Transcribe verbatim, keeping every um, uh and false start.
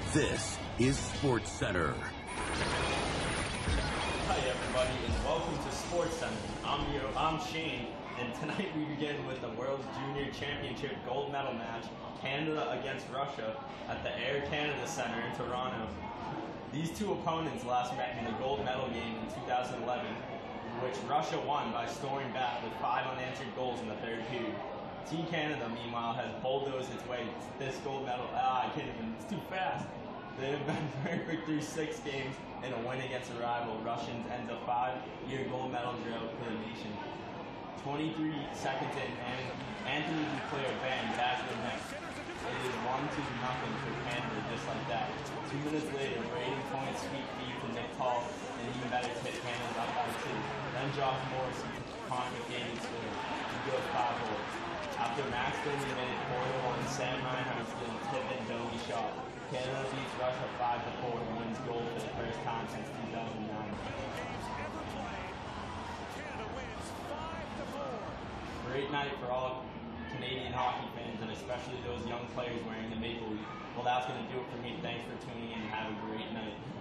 This is Sports Center. Hi everybody, and welcome to Sports Center. I'm your, I'm Shane, and tonight we begin with the World Junior Championship gold medal match, Canada against Russia, at the Air Canada Centre in Toronto. These two opponents last met in the gold medal game in two thousand eleven, which Russia won by storming back with five unanswered goals in the third period. Team Canada, meanwhile, has bulldozed its way to this gold medal. Ah, I can't even, it's too fast. They have been perfect through six games in a win against a rival. Russians ends a five-year gold medal drought for the nation. twenty-three seconds in, and Anthony Duclair bang back to the net. It is one to nothing for Canada, just like that. Two minutes later, Braden points sweet feed to Nick Paul, and even better hit Canada up by two. Then Josh Morrissey conquered game and scored. He goes five goals. After Max Domi made it four to one, Sam Reinhart still tip and Domi shot. Canada beats Russia five to four and wins gold for the first time since two thousand nine. Great night for all Canadian hockey fans, and especially those young players wearing the maple leaf. Well, that's going to do it for me. Thanks for tuning in and have a great night.